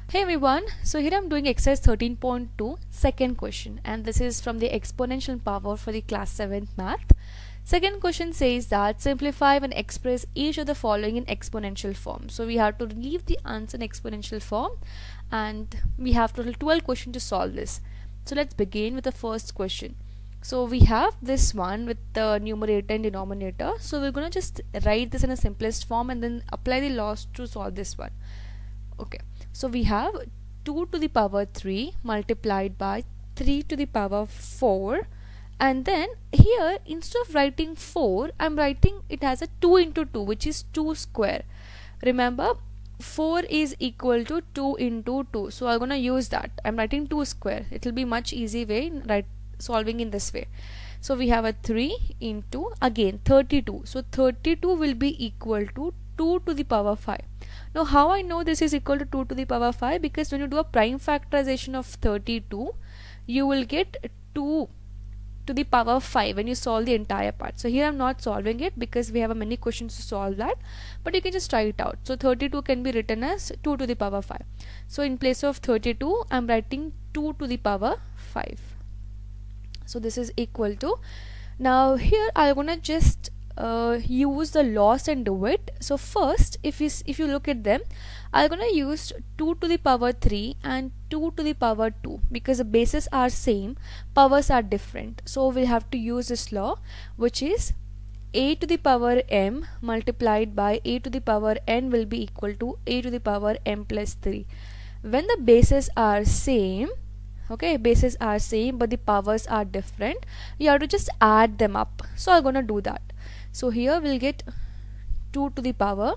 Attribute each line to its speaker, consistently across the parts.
Speaker 1: Hey everyone, so here I'm doing exercise 13.2 second question, and this is from the exponential power for the class 7th math. Second question says that simplify and express each of the following in exponential form. So we have to leave the answer in exponential form, and we have total 12 questions to solve this. So let's begin with the first question. So we have this one with the numerator and denominator, so we're gonna just write this in a simplest form and then apply the laws to solve this one. Okay, so we have 2 to the power 3 multiplied by 3 to the power 4, and then here instead of writing 4 I'm writing it as a 2 into 2, which is 2 square. Remember, 4 is equal to 2 into 2, so I'm gonna use that. I'm writing 2 square. It will be much easy way solving in this way. So we have a 3 into again 32, so 32 will be equal to 2 to the power 5. Now how I know this is equal to 2 to the power 5? Because when you do a prime factorization of 32, you will get 2 to the power 5 when you solve the entire part. So here I'm not solving it because we have many questions to solve that, but you can just try it out. So 32 can be written as 2 to the power 5. So in place of 32 I'm writing 2 to the power 5. So this is equal to, now here I'm gonna just use the laws and do it. So first, if you look at them, I'm gonna use 2 to the power 3 and 2 to the power 2 because the bases are same, powers are different. So we have to use this law, which is a to the power m multiplied by a to the power n will be equal to a to the power m plus 3. When the bases are same, okay, bases are same but the powers are different, you have to just add them up. So I'm gonna do that. So here we'll get 2 to the power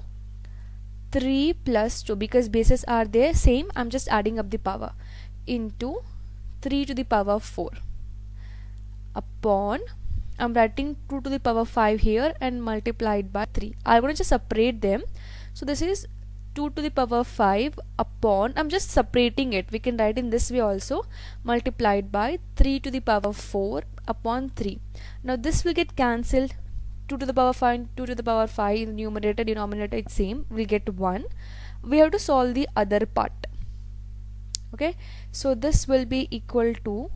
Speaker 1: 3 plus 2 because bases are there same, I'm just adding up the power, into 3 to the power 4 upon, I'm writing 2 to the power 5 here and multiplied by 3. I'm going to just separate them. So this is 2 to the power 5 upon, I'm just separating it, we can write in this way also, multiplied by 3 to the power 4 upon 3. Now this will get cancelled. 2 to the power 5, 2 to the power 5, numerator denominator it's same, we'll get 1. We have to solve the other part. Okay, so this will be equal to,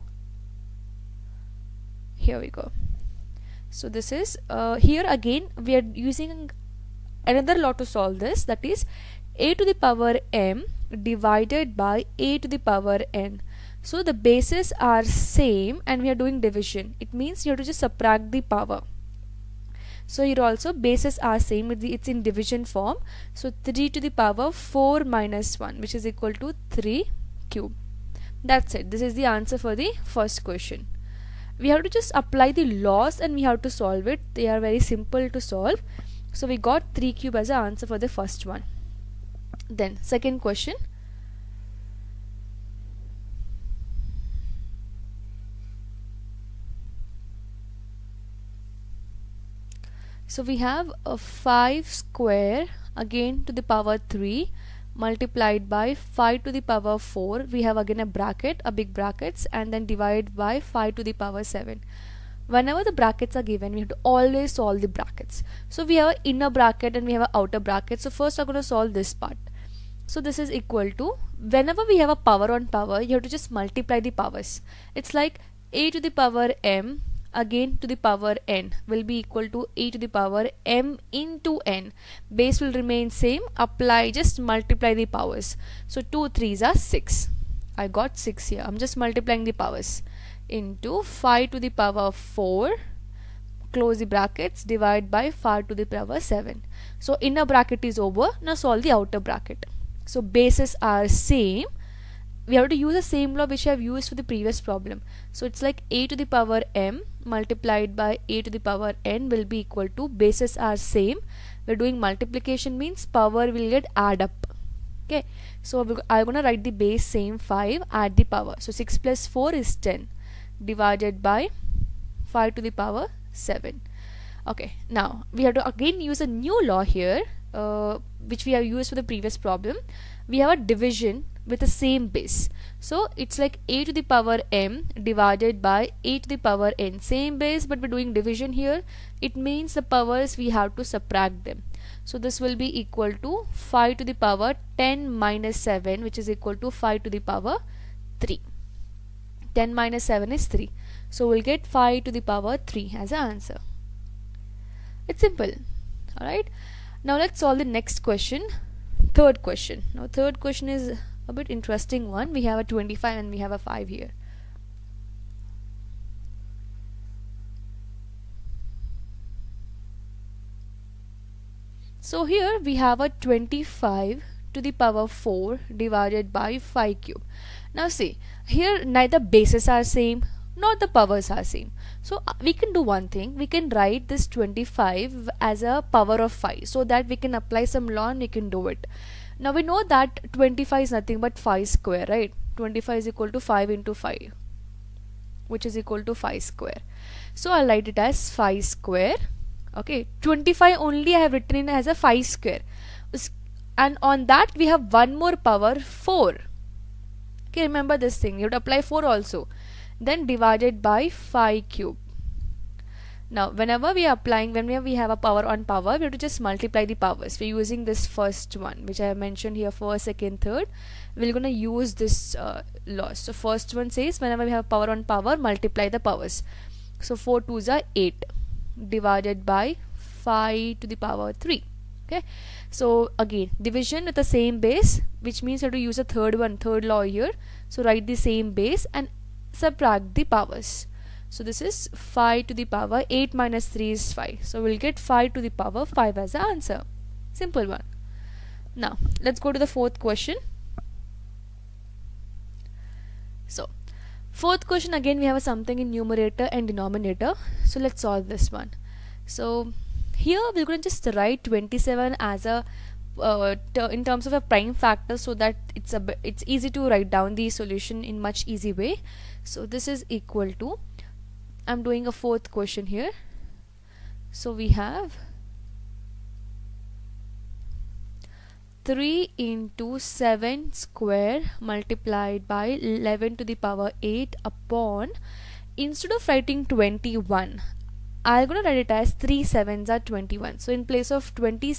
Speaker 1: here we go. So this is here again we are using another law to solve this, that is a to the power m divided by a to the power n. So the bases are same and we are doing division. It means you have to just subtract the power. So here also bases are same, it's in division form. So 3 to the power 4 minus 1, which is equal to 3 cube. That's it. This is the answer for the first question. We have to just apply the laws and we have to solve it. They are very simple to solve. So we got 3 cube as an answer for the first one. Then second question. So we have a 5 square again to the power 3 multiplied by 5 to the power 4. We have again a bracket, a big brackets, and then divided by 5 to the power 7. Whenever the brackets are given, we have to always solve the brackets. So we have an inner bracket and we have an outer bracket. So first I'm going to solve this part. So this is equal to, whenever we have a power on power, you have to just multiply the powers. It's like a to the power m again to the power n will be equal to a to the power m into n. Base will remain same, apply, just multiply the powers. So 2 3s are 6. I got 6 here. I'm just multiplying the powers, into 5 to the power 4, close the brackets, divide by 5 to the power 7. So inner bracket is over. Now solve the outer bracket. So bases are same, we have to use the same law which I have used for the previous problem. So it's like a to the power m multiplied by a to the power n will be equal to, bases are same, we're doing multiplication means power will get add up. Okay, so I'm gonna write the base same 5, add the power. So 6 plus 4 is 10 divided by 5 to the power 7. Okay, now we have to again use a new law here, which we have used for the previous problem. We have a division with the same base. So it's like a to the power m divided by a to the power n. Same base but we're doing division here. It means the powers we have to subtract them. So this will be equal to 5 to the power 10 minus 7, which is equal to 5 to the power 3. 10 minus 7 is 3. So we'll get 5 to the power 3 as an answer. It's simple. Alright. Now let's solve the next question. Third question. Now third question is a bit interesting one. We have a 25 and we have a 5 here. So here we have a 25 to the power 4 divided by 5 cube. Now see, here neither bases are same nor the powers are same. So we can do one thing. We can write this 25 as a power of 5 so that we can apply some law and we can do it. Now we know that 25 is nothing but 5 square, right? 25 is equal to 5 into 5, which is equal to 5 square. So I'll write it as 5 square. Okay, 25 only I have written in as a 5 square, and on that we have one more power 4. Okay, remember this thing, you have to apply 4 also. Then divided by 5 cube. Now whenever we have a power on power, we have to just multiply the powers. We're using this first one which I have mentioned here, first, second, third. We're gonna use this law. So first one says whenever we have power on power, multiply the powers. So 4 2s are 8 divided by 5 to the power 3. Okay, so again division with the same base, which means you have to use a third law here. So write the same base and subtract the powers. So this is 5 to the power 8 minus 3 is 5. So we'll get 5 to the power 5 as the answer. Simple one. Now let's go to the fourth question. So fourth question, again we have something in numerator and denominator. So let's solve this one. So here we're going to just write 27 as a in terms of a prime factor, so that it's easy to write down the solution in much easy way. So this is equal to, I'm doing a fourth question here. So we have 3 into 7 square multiplied by 11 to the power 8 upon, instead of writing 21, I'm going to write it as 3 7s are 21. So in place of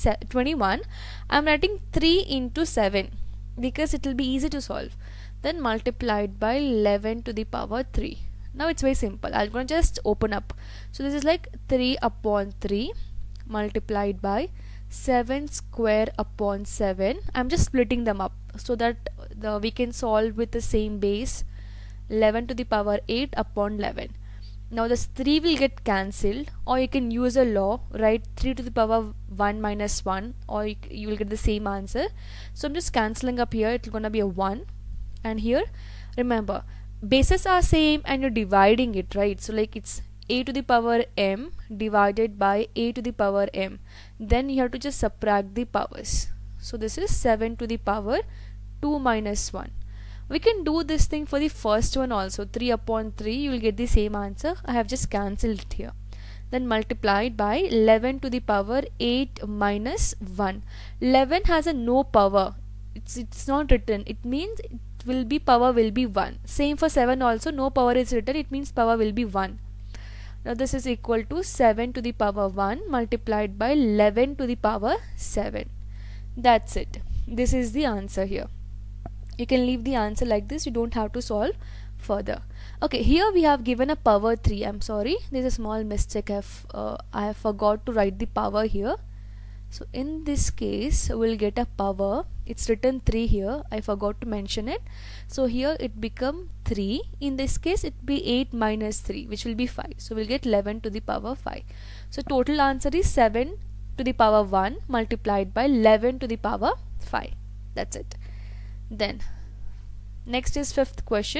Speaker 1: 21, I'm writing 3 into 7 because it will be easy to solve. Then multiplied by 11 to the power 3. Now it's very simple. I'm going to just open up. So this is like 3 upon 3 multiplied by 7 square upon 7. I'm just splitting them up so that we can solve with the same base. 11 to the power 8 upon 11. Now this 3 will get cancelled, or you can use a law, write 3 to the power 1 minus 1, or you will get the same answer. So I'm just cancelling up here. It's gonna be a 1, and here remember bases are same and you're dividing it, right? So like it's a to the power m divided by a to the power m. Then you have to just subtract the powers. So this is 7 to the power 2 minus 1. We can do this thing for the first one also. 3 upon 3, you will get the same answer. I have just cancelled it here. Then multiplied by 11 to the power 8 minus 1. 11 has a no power. It's not written. It means it will be power will be 1. Same for 7 also. No power is written. It means power will be 1. Now this is equal to 7 to the power 1 multiplied by 11 to the power 7. That's it. This is the answer here. You can leave the answer like this. You don't have to solve further. Okay, here we have given a power 3. I'm sorry, there's a small mistake. I have forgot to write the power here. So in this case we'll get a power. It's written 3 here. I forgot to mention it. So here it become 3. In this case it be 8 minus 3, which will be 5. So we'll get 11 to the power 5. So total answer is 7 to the power 1 multiplied by 11 to the power 5. That's it. Then next is fifth question.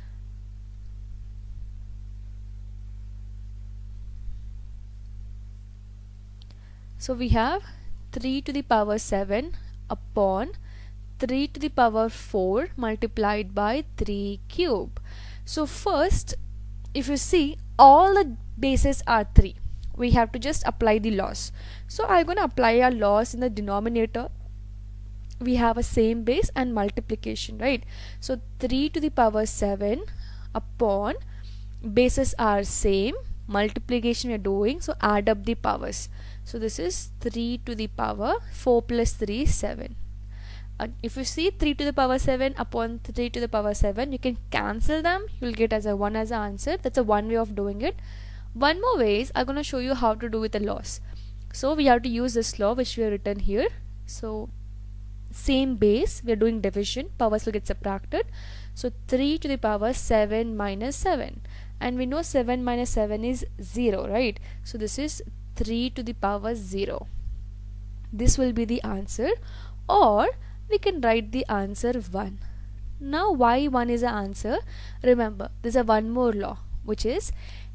Speaker 1: So we have 3 to the power 7 upon 3 to the power 4 multiplied by 3 cube. So first, if you see, all the bases are 3. We have to just apply the laws. So I'm going to apply our laws in the denominator. We have a same base and multiplication, right? So 3 to the power 7 upon, bases are same, multiplication we are doing, so add up the powers. So this is 3 to the power 4 plus 3 is 7. If you see 3 to the power 7 upon 3 to the power 7, you can cancel them. You will get as a 1 as an answer. That's a one way of doing it. One more way is I'm going to show you how to do with the loss. So we have to use this law which we have written here. So same base, we are doing division, powers will get subtracted. So 3 to the power 7 minus 7, and we know 7 minus 7 is 0, right? So this is 3 to the power 0. This will be the answer, or we can write the answer 1. Now why 1 is the answer? Remember, there's a one more law, which is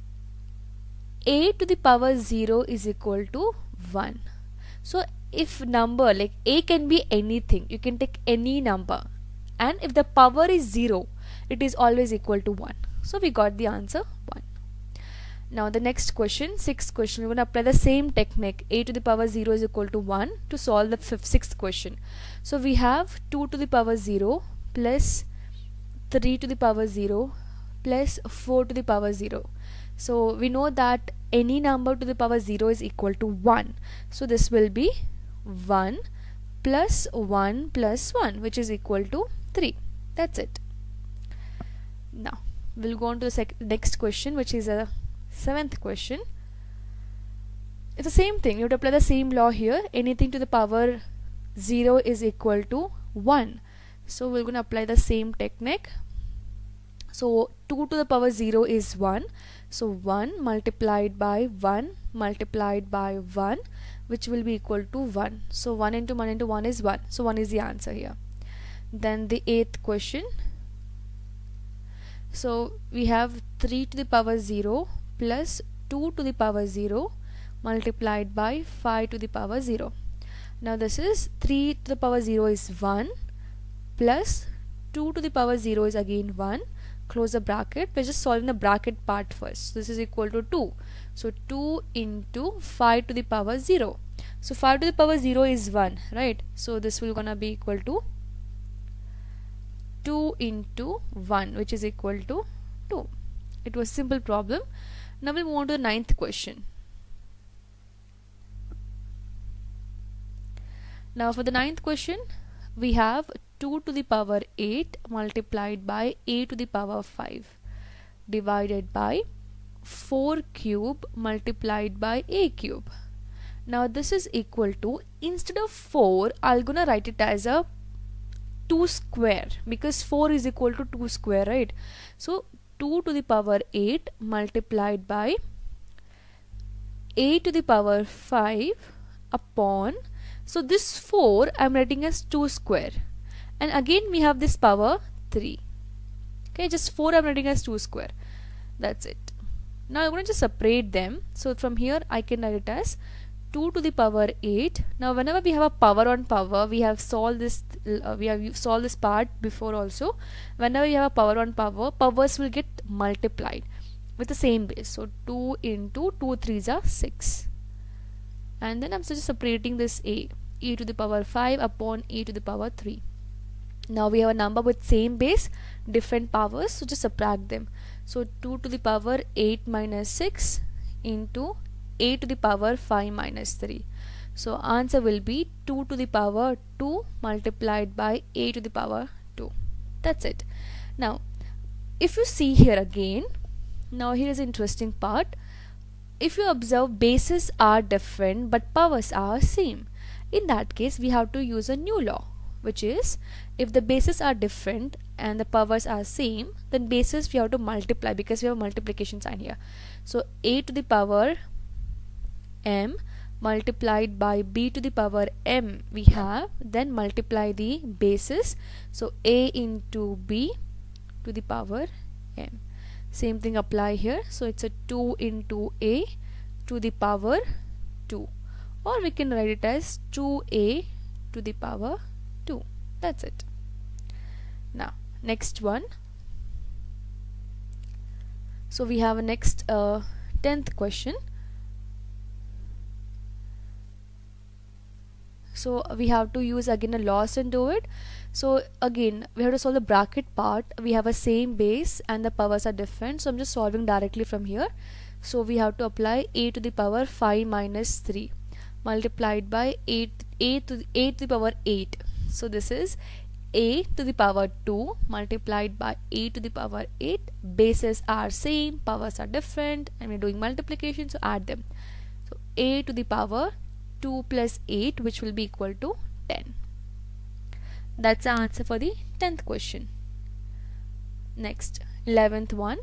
Speaker 1: a to the power 0 is equal to 1. So if number like a can be anything, you can take any number, and if the power is 0, it is always equal to 1. So we got the answer 1. Now the next question, sixth question, we're going to apply the same technique. A to the power 0 is equal to 1 to solve the sixth question. So we have 2 to the power 0 plus 3 to the power 0 plus 4 to the power 0. So we know that any number to the power 0 is equal to 1. So this will be 1 plus 1 plus 1, which is equal to 3. That's it. Now we'll go on to the next question, which is a seventh question. It's the same thing. You have to apply the same law here. Anything to the power 0 is equal to 1. So we're going to apply the same technique. So 2 to the power 0 is 1. So 1 multiplied by 1 multiplied by 1, which will be equal to 1. So 1 into 1 into 1 is 1. So 1 is the answer here. Then the eighth question. So we have 3 to the power 0 plus 2 to the power 0 multiplied by 5 to the power 0. Now this is 3 to the power 0 is 1 plus 2 to the power 0 is again 1. Close the bracket. We're just solving the bracket part first. So this is equal to 2. So 2 into 5 to the power 0. So 5 to the power 0 is 1, right? So this will gonna be equal to 2 into 1, which is equal to 2. It was a simple problem. Now we'll move on to the ninth question. Now for the ninth question, we have 2 to the power 8 multiplied by a to the power 5 divided by 4 cube multiplied by a cube. Now this is equal to, instead of 4, I'm gonna write it as a 2 square, because 4 is equal to 2 square, right? So 2 to the power 8 multiplied by a to the power 5 upon, so this 4 I'm writing as 2 square, and again we have this power 3. Okay, just 4 I'm writing as 2 square. That's it. Now I'm going to just separate them. So from here I can write it as 2 to the power 8. Now whenever we have a power on power, we have solved this part before also. Whenever you have a power on power, powers will get multiplied with the same base. So 2 into 2 3s are 6, and then I'm just separating this e to the power 5 upon e to the power 3. Now we have a number with same base, different powers, so just subtract them. So 2 to the power 8 minus 6 into a to the power 5 minus 3. So answer will be 2 to the power 2 multiplied by a to the power 2. That's it. Now if you see here again, now here is an interesting part. If you observe, bases are different but powers are same. In that case we have to use a new law, which is, if the bases are different and the powers are same, then bases we have to multiply, because we have a multiplication sign here. So a to the power m multiplied by b to the power m we have, then multiply the bases. So a into b to the power m. Same thing apply here. So it's a 2 into a to the power 2, or we can write it as 2a to the power 2. That's it. Now next one. So we have a next 10th question. So we have to use again a loss and do it. So again we have to solve the bracket part. We have a same base and the powers are different, so I'm just solving directly from here. So we have to apply a to the power 5 minus 3. multiplied by a to the power 8. So this is a to the power 2 multiplied by a to the power 8. Bases are same, powers are different, and we're doing multiplication, so add them. So a to the power 2 plus 8, which will be equal to 10. That's the answer for the 10th question. Next, 11th one.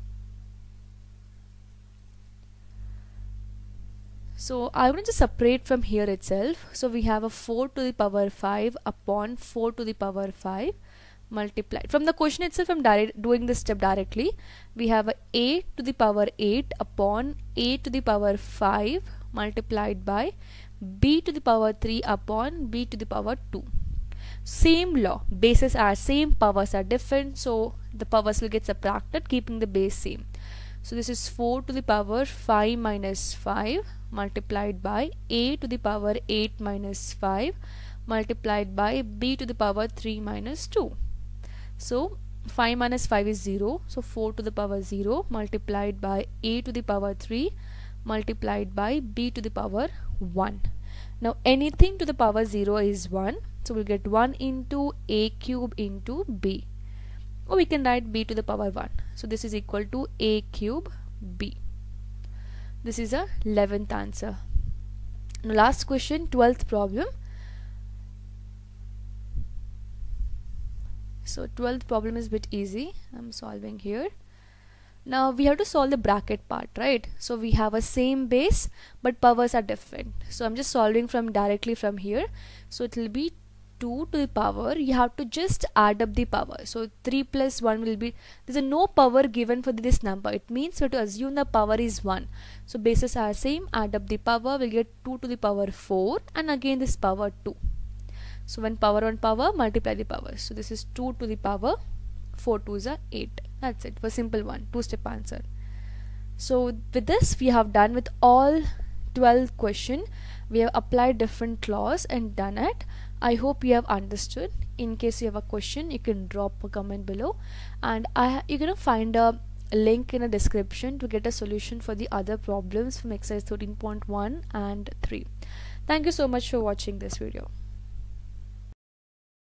Speaker 1: So I want to separate from here itself. So we have a 4 to the power 5 upon 4 to the power 5 multiplied. From the question itself, I'm doing this step directly. We have a to the power 8 upon a to the power 5 multiplied by b to the power 3 upon b to the power 2. Same law, bases are same, powers are different, so the powers will get subtracted, keeping the base same. So this is 4 to the power 5 minus 5 multiplied by a to the power 8 minus 5 multiplied by b to the power 3 minus 2. So 5 minus 5 is 0, so 4 to the power 0 multiplied by a to the power 3 multiplied by b to the power 1. Now anything to the power 0 is 1, so we'll get 1 into a cube into b, or we can write b to the power 1. So this is equal to a cube b. This is a 11th answer. Now last question, 12th problem. So 12th problem is a bit easy. I'm solving here. Now we have to solve the bracket part, right? So we have a same base but powers are different. So I'm just solving directly from here. So it will be 2 to the power, you have to just add up the power. So 3 plus 1 will be, there's no power given for this number. It means we have to assume the power is 1. So bases are same, add up the power, we'll get 2 to the power 4 and again this power 2. So when power on power, multiply the power. So this is 2 to the power 4 2s are 8. That's it for simple one, 2-step answer. So with this we have done with all 12 question. We have applied different laws and done it. I hope you have understood. In case you have a question, you can drop a comment below, and you're gonna find a link in a description to get a solution for the other problems from exercise 13.1 and 3. Thank you so much for watching this video.